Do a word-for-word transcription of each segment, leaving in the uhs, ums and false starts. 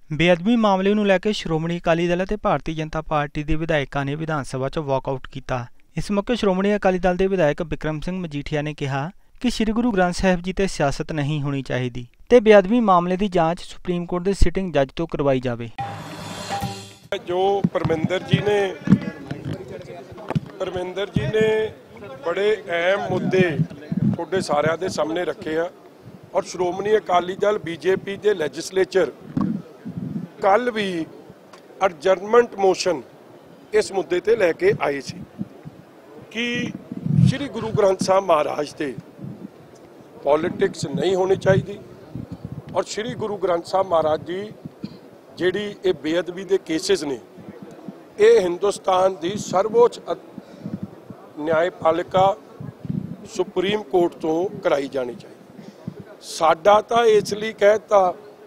ਬੇਅਦਬੀ ਮਾਮਲੇ ਨੂੰ ਲੈ ਕੇ ਸ਼੍ਰੋਮਣੀ ਅਕਾਲੀ ਦਲ ਅਤੇ ਭਾਰਤੀ ਜਨਤਾ ਪਾਰਟੀ ਦੇ ਵਿਧਾਇਕਾਂ ਨੇ ਵਿਧਾਨ ਸਭਾ 'ਚ ਵਾਕਆਊਟ ਕੀਤਾ। ਇਸ ਮੌਕੇ ਸ਼੍ਰੋਮਣੀ ਅਕਾਲੀ ਦਲ ਦੇ ਵਿਧਾਇਕ ਬਿਕਰਮ ਸਿੰਘ ਮਜੀਠੀਆ ਨੇ ਕਿਹਾ ਕਿ ਸ੍ਰੀ ਗੁਰੂ ਗ੍ਰੰਥ ਸਾਹਿਬ ਜੀ ਤੇ ਸਿਆਸਤ ਨਹੀਂ ਹੋਣੀ ਚਾਹੀਦੀ ਤੇ ਬੇਅਦਬੀ ਮਾਮਲੇ ਦੀ ਜਾਂਚ ਸੁਪਰੀਮ ਕੋਰਟ ਦੇ ਸਿਟਿੰਗ ਜੱਜ ਤੋਂ ਕਰਵਾਈ ਜਾਵੇ। ਜੋ ਪਰਮਿੰਦਰ ਜੀ ਨੇ ਪਰਮਿੰਦਰ ਜੀ ਨੇ ਬੜੇ ਅਹਿਮ ਮੁੱਦੇ ਤੁਹਾਡੇ ਸਾਰਿਆਂ ਦੇ ਸਾਹਮਣੇ ਰੱਖੇ ਆ ਔਰ ਸ਼੍ਰੋਮਣੀ ਅਕਾਲੀ ਦਲ ਬੀਜੇਪੀ ਦੇ ਲੈਜਿਸਲੇਚਰ ਕੱਲ भी ਅਡਜਰਨਮੈਂਟ ਮੋਸ਼ਨ ਇਸ ਮੁੱਦੇ ਤੇ ਲੈ ਕੇ ਆਏ ਸੀ ਕਿ श्री गुरु ग्रंथ साहब महाराज ते पॉलिटिक्स नहीं होनी चाहिए और श्री गुरु ग्रंथ साहब महाराज जी जिहड़ी ये बेअदबी के केसेस ने ये हिंदुस्तान की सर्वोच्च न्यायपालिका सुप्रीम कोर्ट तो कराई जानी चाहिए। साडा तो इसलिए कहता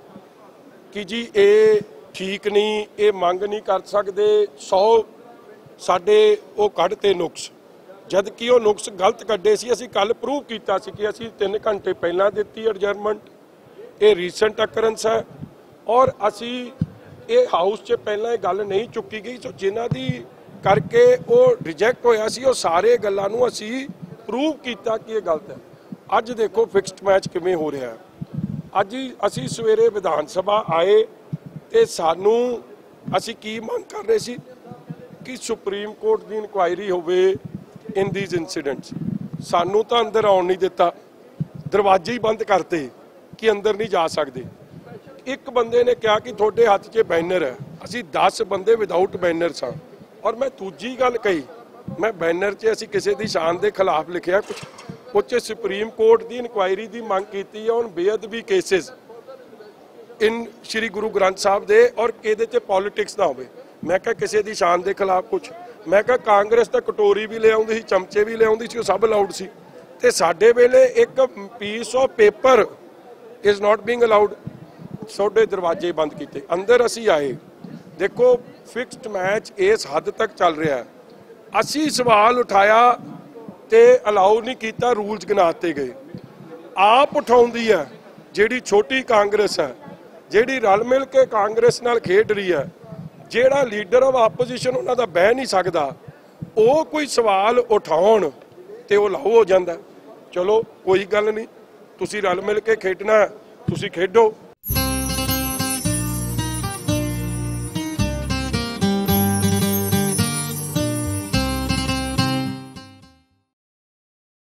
कि जी ये ठीक नहीं, ये मंग नहीं कर सकते, सौ साडे वो कढ़ते नुक्स जबकि वो नुक्स गलत कड्डे सी। असीं कल प्रूव किया कि असीं तीन घंटे पहला दिती एडजरनमेंट, ये रीसेंट अकरेंस है और असी ये हाउस च पहला गल नहीं चुकी गई। सो जिन्हां दी करके वो रिजैक्ट होया सी वो सारे गल्लां नूं असी प्रूव किया कि ये गलत है। अज देखो फिक्सड मैच किवें हो रहा है। अज असी सवेरे विधान सभा आए तो सानू असी की मंग कर रहे सी कि सुप्रीम कोर्ट की इंक्वायरी होवे इन दीज इंसीडेंट्स। सानू तो अंदर आउण नहीं दिता, दरवाजे ही बंद करते कि अंदर नहीं जा सकते। एक बंदे ने कहा कि थोड़े हाथ च बैनर है, असी दस बंदे विदाउट बैनर सा और मैं दूजी गल कही, मैं बैनर च असी किसी की शान के खिलाफ लिखिया कुछ उच्च सुप्रीम कोर्ट की इंक्वायरी की मंग की है और बेअदबी केसेस इन श्री गुरु ग्रंथ साहब दे और ये पॉलिटिक्स ना हो। मैं क्या किसी की शान के खिलाफ कुछ, मैं क्या कांग्रेस तो कटोरी भी ले आउंदी सी, चमचे भी ले आउंदी सी, सब अलाउड सी ते साडे वेले एक piece of paper is not being allowed. सोडे दरवाजे बंद किए, अंदर असी आए, देखो फिक्सड मैच इस हद तक चल रहा है। असी सवाल उठाया तो अलाउ नहीं किया, रूल्स गिनाते गए। आप उठाउंदी है जिहड़ी छोटी कांग्रेस है, जिहड़ी रल मिल के कांग्रेस नाल खेड रही है, जिहड़ा लीडर ऑफ आपोजिशन उन्हां दा बह नहीं सकता, वो कोई सवाल उठाउण ते वो लाऊ हो जाता। चलो कोई गल नहीं, तुसीं रल मिल के खेडना, तुसीं खेडो।